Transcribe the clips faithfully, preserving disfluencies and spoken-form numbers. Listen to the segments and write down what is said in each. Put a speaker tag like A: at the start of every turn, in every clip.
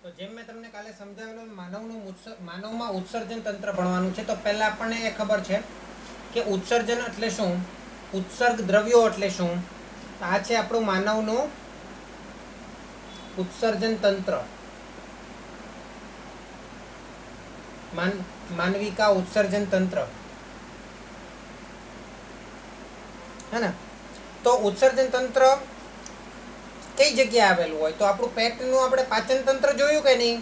A: तो जेम मैं तमने काले समझावेलो मानवનું मानवમાં ઉત્સર્જન તંત્ર ભણવાનું છે। તો પહેલા આપણને એ ખબર છે કે ઉત્સર્જન એટલે શું, ઉત્સર્ગ દ્રવ્યો એટલે શું। તો આ છે આપણું માનવનું ઉત્સર્જન તંત્ર, मान मानवी का उत्सर्जन तंत्र है ना। तो उत्सर्जन तंत्र कई जगह आवेलू होय तो आपणुं पेटनुं आपणे पाचन तंत्र जोयुं के नहीं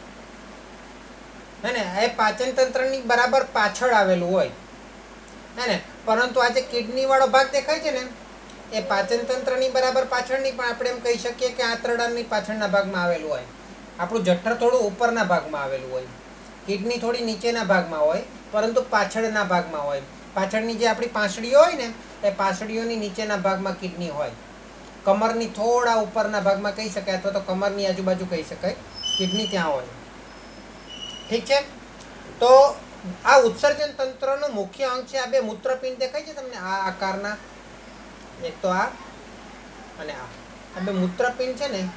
A: है ने, ए पाचन तंत्रनी बराबर पाछळ आवेलू होय है ने। परंतु आ जे किडनी वाळो भाग देखाय छे ने ए पाचन तंत्रनी बराबर पाछळ नहीं, पण आपणे एम कही शकीए के आंतरडानी पाछळना भागमां आवेलू होय। आपणुं जठर थोडुं उपરના भागमां आवेलू होय, किडनी थोड़ी नीचेना भागमां होय परंतु पाछळना भागमां होय। पाछळनी जे आपणी पासळीओ होय ने ए पासळीओनी नीचेना भागमां किडनी होय। कमरनी थोड़ा उपરના भागमां कही शकाय अथवा तो कमरनी आजुबाजु कही शकाय किडनी त्यां होय। ठीक छे। तो आ उत्सर्जन तंत्रनो मुख्य अंग छे आ बे मूत्रपिंड देखाय छे तमने आ आकारना, एक तो आ अने आ आ बे मूत्रपिंड छे ने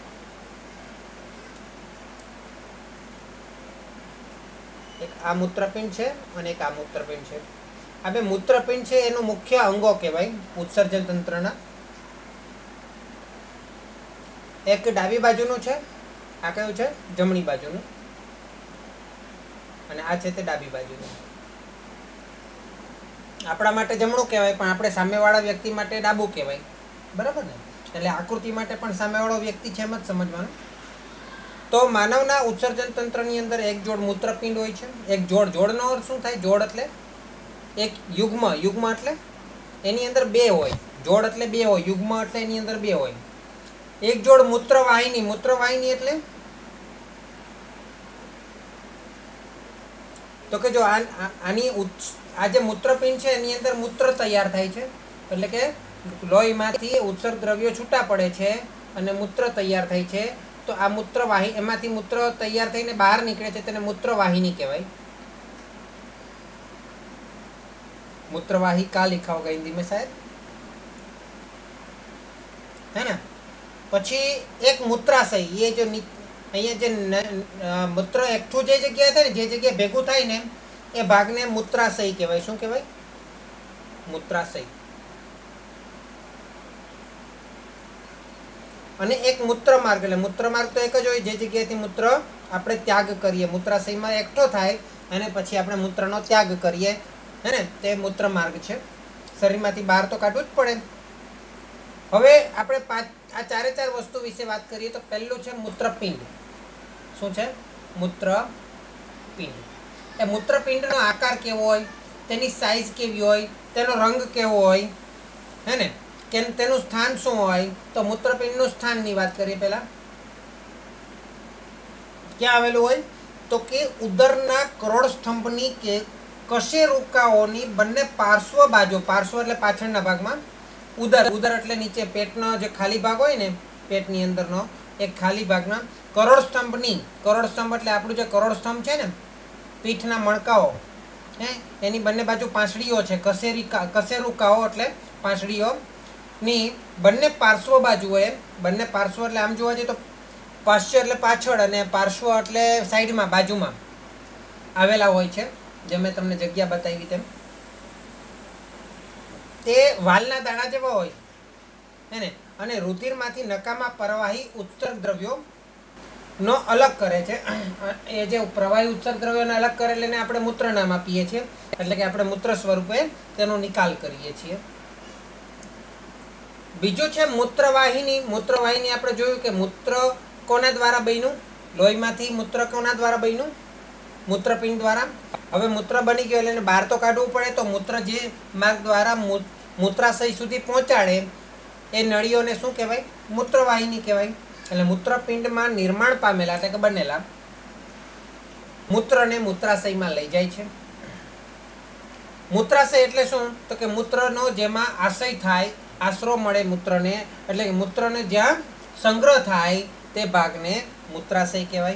A: एक आ मूत्रपिंड है और एक आ मूत्रपिंड है। आ बे मूत्रपिंड है एनु मुख्य अंगो कहेवाय उत्सर्जन तंत्रना। एक डाबी बाजुनु छे, आ कयुं छे जमणी बाजुनु, अने आ छे ते डाबी बाजुनु। आपणा माटे जमणुं कहेवाय पण आपणे सामेवाळा व्यक्ति माटे डाबुं कहेवाय, बराबर ने। એટલે आकृति माटे पण सामेवाळो व्यक्ति छे एम ज समजवानुं। तो मानवना उत्सर्जन तंत्रनी अंदर एक जोड़ मूत्रपिंड होय छे। एक जोड़ जोड़नो अर्थ शुं थाय, जोड़ एटले एक युग्म, युग्म एटले एनी अंदर बे होय, जोड़ एटले बे होय, युग्म एटले एनी अंदर बे होय। एक जोड़ मूत्रवाहिनी, मूत्रवाहिनी एटले तो के जो आनी आ जे मूत्रपिंड छे एनी अंदर मूत्र तैयार थाय छे, एटले के लोहीमांथी उत्सर्ग द्रव्यो छूटा पड़े छे अने मूत्र तैयार थाय छे। तो आ मूत्रवाही एमांथी मूत्र तैयार थईने बहार निकळे छे तेने मूत्रवाहिनी कहेवाय। मूत्रवाहिका लिखा होगा हिंदी में शायद, है ना। पछी एक मूत्राशय, ये जो अहींया जे मूत्र एकठुं जे जग्याए थाय ने, जे जग्याए भेगुं थाय ने ए भागने मूत्राशय कहेवाय। शुं कहेवाय? मूत्राशय। अने एक मूत्रमार्ग, એટલે મૂત્રમાર્ગ તો એક જ હોય જે જગ્યાએથી મૂત્ર આપણે ત્યાગ કરીએ, મૂત્રાશયમાં એકઠો થાય અને પછી આપણે મૂત્રનો ત્યાગ કરીએ, હે ને, તે મૂત્રમાર્ગ છે। શરીરમાંથી બહાર તો કાઢવું જ પડે। હવે આપણે પાંચ આ ચારે ચાર વસ્તુ વિશે વાત કરીએ તો પહેલું છે મૂત્રપિંડ। શું છે? મૂત્રપિંડ। એ મૂત્રપિંડનો આકાર કેવો હોય, તેની સાઇઝ કેવી હોય, તેનો રંગ કેવો હોય, હે ને, કે તેનું સ્થાન શું હોય। તો મૂત્રપિંડનું સ્થાનની વાત કરીએ પહેલા, ક્યાં આવેલું હોય તો કે ઉદરના કરોડ સ્તંભની કે કશેરુકાઓની બંને પાર્શ્વ બાજુ, પાર્શ્વ એટલે પાછળના ભાગમાં, ઉદર, ઉદર એટલે નીચે પેટનો જે ખાલી ભાગ હોય ને પેટની અંદરનો એક ખાલી ભાગના કરોડ સ્તંભની, કરોડ સ્તંભ એટલે આપણું જે કરોડ સ્તંભ છે ને પીઠના મણકાઓ, હે એની બંને બાજુ પાંસળીઓ છે, કશેરિકા, કશેરુકાઓ એટલે પાંસળીઓ ની બંને પાર્શ્વ બાજુએ, બંને પાર્શ્વ એટલે આમ જોવા જઈએ તો પાર્શ્વ એટલે પાછળ અને પાર્શ્વ એટલે સાઈડમાં, બાજુમાં આવેલા હોય છે, જે મેં તમને જગ્યા બતાવી તેમ। તે વાલના દાણા જેવા હોય હે ને, અને રુધિરમાંથી નકામા પ્રવાહી ઉત્સર્ગ દ્રવ્યો નો અલગ કરે છે। એ જે પ્રવાહી ઉત્સર્ગ દ્રવ્યોને અલગ કરે એટલે આપણે મૂત્ર નામ આપીએ છીએ, એટલે કે આપણે મૂત્ર સ્વરૂપે તેનો નિકાલ કરીએ છીએ। बीजू है मूत्रवाहिनी। मूत्रवाहिनी आपणे जोयुं के मूत्र कोना द्वारा बन्युं, लोहीमांथी मूत्र कोना द्वारा बन्युं, मूत्रपिंड द्वारा। हवे मूत्र बनी गयुं એટલે બહાર તો કાઢવું પડે, તો મૂત્ર જે માર્ગ દ્વારા મૂત્રાશય સુધી પહોંચાડે એ નળીઓને શું કહેવાય? મૂત્રવાહિની કહેવાય। એટલે મૂત્રપિંડમાં નિર્માણ પામેલા એટલે કે બનેલા મૂત્રને મૂત્રાશયમાં લઈ જાય છે। મૂત્રાશય એટલે શું તો કે મૂત્રનો જેમાં આશય થાય, आश्रो मळे मूत्रने, એટલે કે મૂત્રને જ્યાં સંગ્રહ થાય તે ભાગને મૂત્રાશય કહેવાય।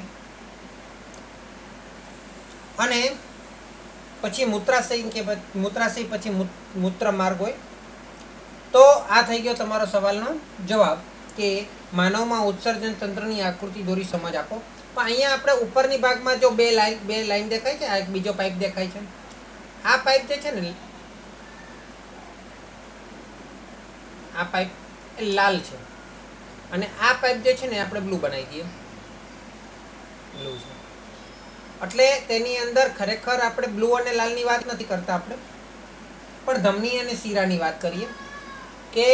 A: અને પછી મૂત્રાશય કે મૂત્રાશય પછી મૂત્રમાર્ગ હોય। તો આ થઈ ગયો તમારો સવાલનો જવાબ કે માનવમાં ઉત્સર્જન તંત્રની આકૃતિ દોરી સમજ આપો. પણ અહીંયા આપણે ઉપરની ભાગમાં જો બે લાઈન બે લાઈન દેખાય છે, આ એક બીજો પાઇપ દેખાય છે. આ પાઇપ જે છે ને આ પાઇપ એ લાલ છે અને આ પાઇપ જે છે ને આપણે બ્લુ બનાવી દઈએ, બ્લુ છે. એટલે તેની અંદર ખરેખર આપણે બ્લુ અને લાલની વાત નથી કરતા આપણે, પણ ધમની અને શીરાની વાત કરીએ કે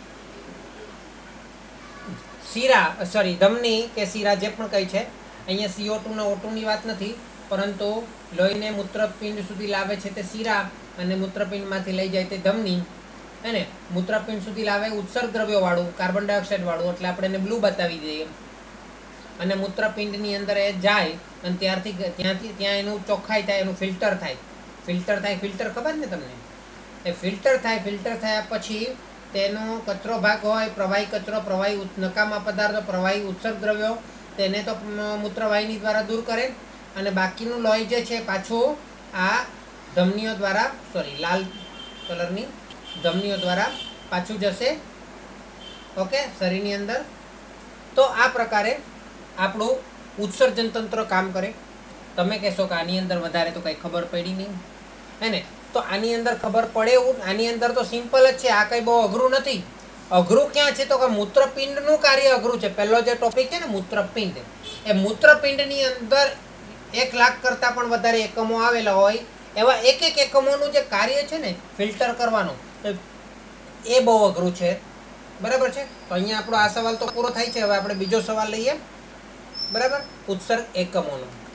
A: શીરા સોરી ધમની કે શીરા જે પણ કંઈ છે, અહીંયા સીઓ ટુ ને ઓ ટુ ની વાત નથી, પરંતુ લોહીને મૂત્રપિંડ સુધી લાવે છે તે શીરા અને મૂત્રપિંડમાંથી લઈ જાય તે ધમની, અને મૂત્રપિંડ સુધી લાવે ઉત્સર્ગ દ્રવ્યો વાળું કાર્બન ડાયોક્સાઇડ વાળું, એટલે આપણે એને બ્લુ બતાવી દઈએ. અને મૂત્રપિંડની અંદર એ જાય અને ત્યારથી ત્યાંથી ત્યાં એનું ચોખ્ખાઈ થાય, એનું ફિલ્ટર થાય. ફિલ્ટર થાય ફિલ્ટર ખબર ને તમને? એ ફિલ્ટર થાય ફિલ્ટર થયા પછી તેનો કચરો ભાગ હોય, પ્રવાહી કચરો, પ્રવાહી નકામા પદાર્થો, પ્રવાહી ઉત્સર્ગ દ્રવ્યો, તેને તો મૂત્રવાહિની દ્વારા દૂર કરે, અને બાકીનું લોહી જે છે પાછું આ ધમનીઓ દ્વારા સોરી લાલ કલરની ધમનીઓ દ્વારા પાછું જશે ઓકે શરીરની અંદર. તો આ પ્રકારે આપણું ઉત્સર્જન તંત્ર કામ કરે. તમે કહેશો કે આની અંદર વધારે તો કંઈ ખબર પડી નહીં હે ને? તો આની અંદર ખબર પડે એવું, આની અંદર તો સિમ્પલ જ છે, આ કંઈ બહુ અઘરું નથી. અઘરું ક્યાં છે તો કે મૂત્રપિંડનું કાર્ય અઘરું છે. પહેલો જે ટોપિક છે ને મૂત્રપિંડ, એ મૂત્રપિંડની અંદર એક લાખ કરતાં પણ વધારે એકમો આવેલા હોય, એવા એક એક એકમોનું જે કાર્ય છે ને ફિલ્ટર કરવાનું, એ બહુ અઘરું છે. બરાબર છે? તો અહીંયા આપણો આ સવાલ તો પૂરો થાય છે. હવે આપણે બીજો સવાલ લઈએ. બરાબર, ઉત્સર્ગ એકમોનો.